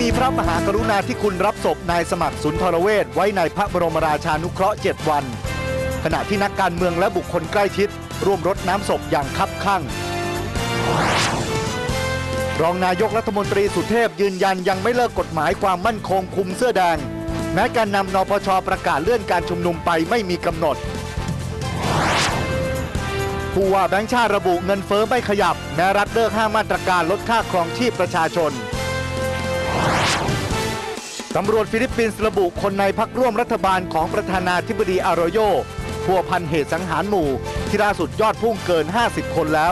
พระมหากรุณาธิคุณรับศพนายสมัครสุนทรเวชไว้ในพระบรมราชานุเคราะห์ 7 วันขณะที่นักการเมืองและบุคคลใกล้ชิดร่วมรดน้ำศพอย่างคับคั่งรองนายกรัฐมนตรีสุเทพยืนยันยังไม่เลิกกฎหมายความมั่นคงคุมเสื้อแดงแม้การนำนปช.ประกาศเลื่อนการชุมนุมไปไม่มีกำหนดผู้ว่าแบงค์ชาติระบุเงินเฟ้อไม่ขยับแม้รัฐเลิก5 มาตรการลดค่าครองชีพประชาชนตำรวจฟิลิปปินส์ระบุคนในพรรคร่วมรัฐบาลของประธานาธิบดีอารโยพัวพันเหตุสังหารหมู่ที่ล่าสุดยอดพุ่งเกิน50 คนแล้ว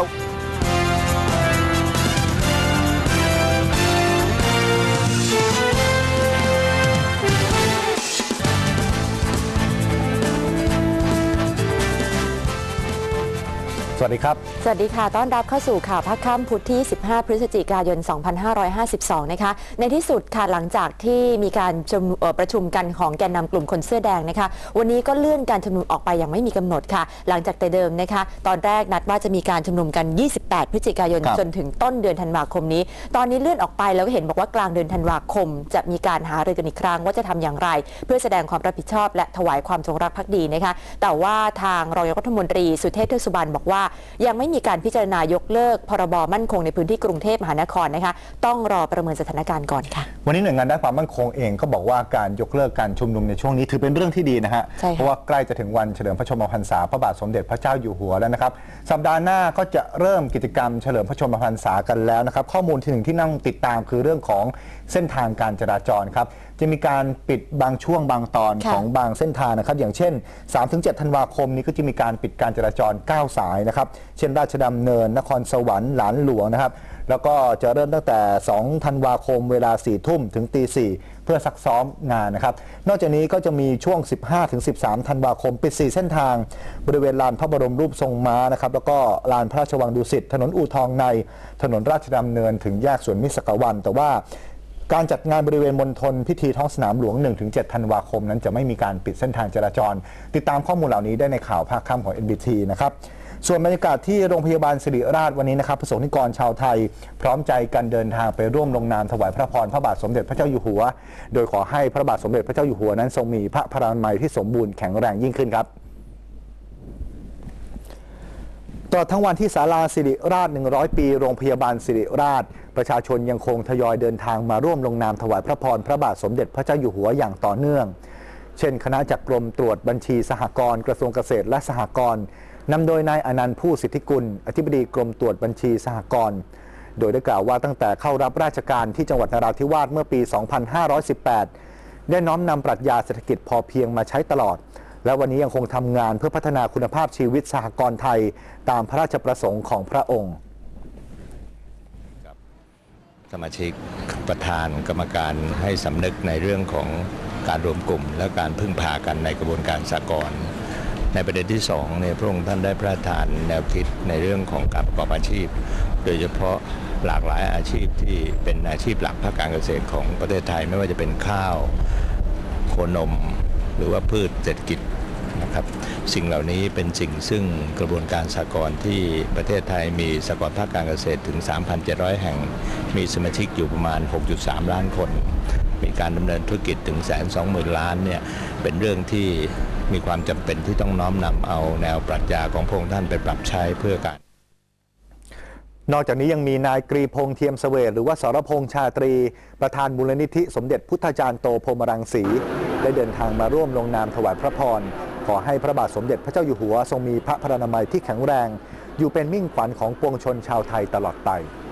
สวัสดีครับสวัสดีค่ะต้อนรับเข้าสู่ข่าวภาคค่ำพุธที่15 พฤศจิกายน 2552 นะคะในที่สุดค่ะหลังจากที่มีการประชุมกันของแกนนำกลุ่มคนเสื้อแดงนะคะวันนี้ก็เลื่อนการชุมนุมออกไปอย่างไม่มีกำหนดค่ะหลังจากแต่เดิมนะคะตอนแรกนัดว่าจะมีการชุมนุมกัน28 พฤศจิกายนจนถึงต้นเดือนธันวาคมนี้ตอนนี้เลื่อนออกไปแล้วก็เห็นบอกว่ากลางเดือนธันวาคมจะมีการหารือกันอีกครั้งว่าจะทำอย่างไรเพื่อแสดงความรับผิดชอบและถวายความจงรักภักดีนะคะแต่ว่าทางรองนายกรัฐมนตรีสุเทพ เทือกสุบรรณบอกว่ายังไม่มีการพิจารณายกเลิกพรบมั่นคงในพื้นที่กรุงเทพมหานครนะคะต้องรอประเมินสถานการณ์ก่อนค่ะวันนี้หน่วยงานด้านความมั่นคงเองก็บอกว่าการยกเลิกการชุมนุมในช่วงนี้ถือเป็นเรื่องที่ดีนะฮะเพราะว่าใกล้จะถึงวันเฉลิมพระชนมพรรษาพระบาทสมเด็จพระเจ้าอยู่หัวแล้วนะครับสัปดาห์หน้าก็จะเริ่มกิจกรรมเฉลิมพระชนมพรรษากันแล้วนะครับข้อมูลที่หนึ่งที่นั่งติดตามคือเรื่องของเส้นทางการจราจรครับจะมีการปิดบางช่วงบางตอนของบางเส้นทางนะครับอย่างเช่น 3-7 ธันวาคมนี้ก็จะมีการปิดการจราจร9 สายนะครับเช่นราชดำเนินนครสวรรค์หลานหลวงนะครับแล้วก็จะเริ่มตั้งแต่2 ธันวาคมเวลา 4 ทุ่มถึงตี 4เพื่อซักซ้อมงานนะครับนอกจากนี้ก็จะมีช่วง 15-13 ธันวาคมปิด4เส้นทางบริเวณลานพระบรมรูปทรงม้านะครับแล้วก็ลานพระราชวังดุสิตถนนอู่ทองในถนนราชดำเนินถึงแยกสวนมิตรสกวันแต่ว่าการจัดงานบริเวณมณฑลพิธีท้องสนามหลวง 1-7 ธันวาคมนั้นจะไม่มีการปิดเส้นทางจราจรติดตามข้อมูลเหล่านี้ได้ในข่าวภาคค่ำของ NBT นะครับส่วนบรรยากาศที่โรงพยาบาลศิริราชวันนี้นะครับประสงค์นิกรชาวไทยพร้อมใจกันเดินทางไปร่วมลงนามถวายพระพรพระบาทสมเด็จพระเจ้าอยู่หัวโดยขอให้พระบาทสมเด็จพระเจ้าอยู่หัวนั้นทรงมีพระพลานามัยที่สมบูรณ์แข็งแรงยิ่งขึ้นครับตลอดทั้งวันที่ศาลาศิริราช100 ปีโรงพยาบาลศิริราชประชาชนยังคงทยอยเดินทางมาร่วมลงนามถวายพระพรพระบาทสมเด็จพระเจ้าอยู่หัวอย่างต่อเนื่องเช่นคณะจากกรมตรวจบัญชีสหกรณ์กระทรวงเกษตรและสหกรณ์นำโดยนายอนันต์ผู้สิทธิกุลอธิบดีกรมตรวจบัญชีสหกรณ์โดยได้กล่าวว่าตั้งแต่เข้ารับราชการที่จังหวัดนราธิวาสเมื่อปี 2518 ได้น้อมนำปรัชญาเศรษฐกิจพอเพียงมาใช้ตลอดและวันนี้ยังคงทำงานเพื่อพัฒนาคุณภาพชีวิตสหกรณ์ไทยตามพระราชประสงค์ของพระองค์สมาชิกประธานกรรมการให้สำนึกในเรื่องของการรวมกลุ่มและการพึ่งพากันในกระบวนการสหกรณ์ในประเด็นที่2เนี่ยพระองค์ท่านได้พระราชทานแนวคิดในเรื่องของการประกอบอาชีพโดยเฉพาะหลากหลายอาชีพที่เป็นอาชีพหลักภาคการเกษตรของประเทศไทยไม่ว่าจะเป็นข้าวโคนมหรือว่าพืชเศรษฐกิจนะครับสิ่งเหล่านี้เป็นสิ่งซึ่งกระบวนการสหกรณ์ที่ประเทศไทยมีสหกรณ์ภาคการเกษตรถึง 3,700 แห่งมีสมาชิกอยู่ประมาณ 6.3 ล้านคนมีการดำเนินธุรกิจถึง 120,000 ล้านเนี่ยเป็นเรื่องที่มีความจำเป็นที่ต้องน้อมนำเอาแนวปรัชญาของพระองค์ท่านไปปรับใช้เพื่อการนอกจากนี้ยังมีนายกรีพงษ์เทียมเสวตหรือว่าสรพงษ์ชาตรีประธานมูลนิธิสมเด็จพุทธจารย์โตพรหมรังสีได้เดินทางมาร่วมลงนามถวายพระพรขอให้พระบาทสมเด็จพระเจ้าอยู่หัวทรงมีพระพลานามัยที่แข็งแรงอยู่เป็นมิ่งขวัญของปวงชนชาวไทยตลอดไป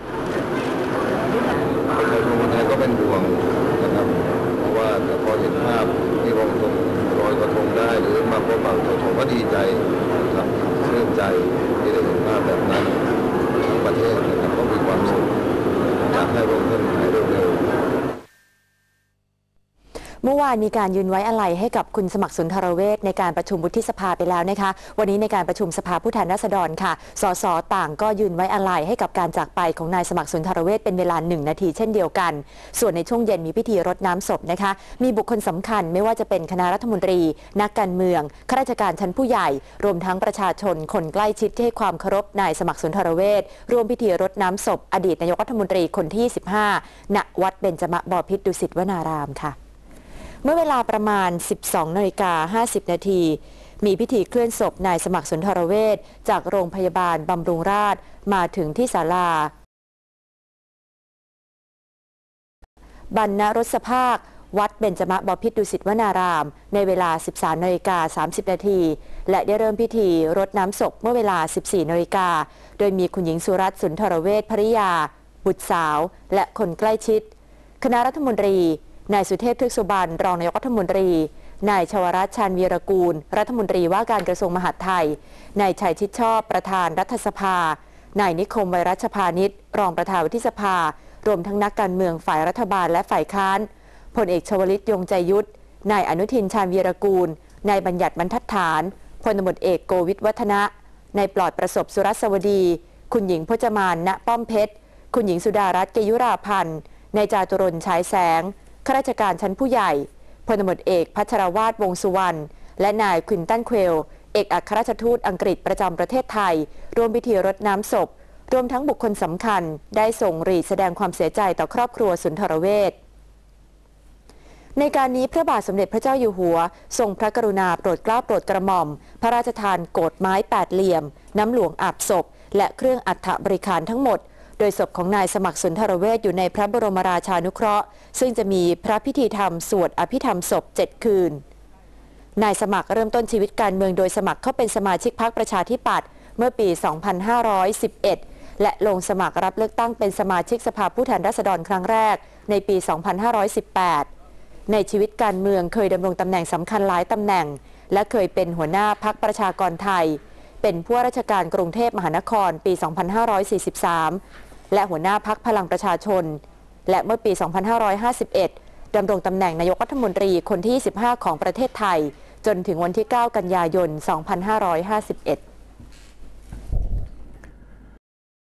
ประชาชนคนไทยก็เป็นห่วงนะครับเพราะว่าพอเห็นภาพที่พระองค์ทรงลอยกระทงได้หรือมาพบปะประชาชนก็ดีใจนะครับเชื่อใจที่ได้เห็นภาพแบบนั้นทั้งประเทศนะครับก็มีความสุขอยากให้พระองค์ท่านหายเร็วๆเมื่อวานมีการยืนไว้อาลัยให้กับคุณสมัครสุนทรเวชในการประชุมวุฒิสภาไปแล้วนะคะวันนี้ในการประชุมสภาผู้แทนราษฎรค่ะสสต่างก็ยืนไว้อาลัยให้กับการจากไปของนายสมัครสุนทรเวชเป็นเวลา1 นาทีเช่นเดียวกันส่วนในช่วงเย็นมีพิธีรดน้ำศพนะคะมีบุคคลสำคัญไม่ว่าจะเป็นคณะรัฐมนตรีนักการเมืองข้าราชการชั้นผู้ใหญ่รวมทั้งประชาชนคนใกล้ชิดที่ให้ความเคารพนายสมัครสุนทรเวชร่วมพิธีรดน้ำศพอดีตนายกรัฐมนตรีคนที่15ณวัดเบญจมบพิตรดุสิตวนารามค่ะเมื่อเวลาประมาณ 12:50 นาทีมีพิธีเคลื่อนศพนายสมัครสุนทรเวชจากโรงพยาบาลบำรุงราษฎร์มาถึงที่ศาลาบรรณรสภาควัดเบญจมบพิตรดุสิตวนารามในเวลา 13:30 นาทีและได้เริ่มพิธีรดน้ำศพเมื่อเวลา 14 นาฬิกาโดยมีคุณหญิงสุรัตน์สุนทรเวชภริยาบุตรสาวและคนใกล้ชิดคณะรัฐมนตรีนายสุเทพ ทึกสุบรรณรองนายกรัฐมนตรีนายชวรัตน์ ชาญวีรกูลรัฐมนตรีว่าการกระทรวงมหาดไทยนายชัยชิดชอบประธานรัฐสภานายนิคม ไวรัชพานิชรองประธานวุฒิสภารวมทั้งนักการเมืองฝ่ายรัฐบาลและฝ่ายค้านพลเอกชวลิต ยงใจยุทธนายอนุทิน ชาญวีรกูลนายบัญญัติบรรทัดฐานพลตำรวจเอกโกวิทวัฒนะนายปลอดประสบสุรสวดีคุณหญิงพจมาน ณ ป้อมเพชรคุณหญิงสุดารัตน์ เกยุราพันธ์นายจาตุรนต์ ฉายแสงข้าราชการชั้นผู้ใหญ่พลตำรวจเอกพัชรวาท วงษ์สุวรรณและนายควินตัน เควลเอกอัครราชทูตอังกฤษประจำประเทศไทยร่วมพิธีรดน้ำศพรวมทั้งบุคคลสำคัญได้ส่งหรีดแสดงความเสียใจต่อครอบครัวสุนทรเวชในการนี้พระบาทสมเด็จพระเจ้าอยู่หัวทรงพระกรุณาโปรดเกล้าโปรดกระหม่อมพระราชทานโกฐไม้8เหลี่ยมน้ำหลวงอาบศพและเครื่องอัฐบริขารทั้งหมดโดยศพของนายสมัครสุนทรเวชอยู่ในพระบรมราชานุเคราะห์ซึ่งจะมีพระพิธีธรรมสวดอภิธรรมศพ7 คืนนายสมัครเริ่มต้นชีวิตการเมืองโดยสมัครเข้าเป็นสมาชิกพรรคประชาธิปัตย์เมื่อปี 2511 และลงสมัครรับเลือกตั้งเป็นสมาชิกสภาผู้แทนราษฎรครั้งแรกในปี 2518 ในชีวิตการเมืองเคยดำรงตำแหน่งสำคัญหลายตำแหน่งและเคยเป็นหัวหน้าพรรคประชากรไทยเป็นผู้ว่าราชการกรุงเทพมหานครปี 2543 และหัวหน้าพรรคพลังประชาชนและเมื่อปี 2551 ดำรงตำแหน่งนายกรัฐมนตรีคนที่ 25 ของประเทศไทยจนถึงวันที่ 9 กันยายน 2551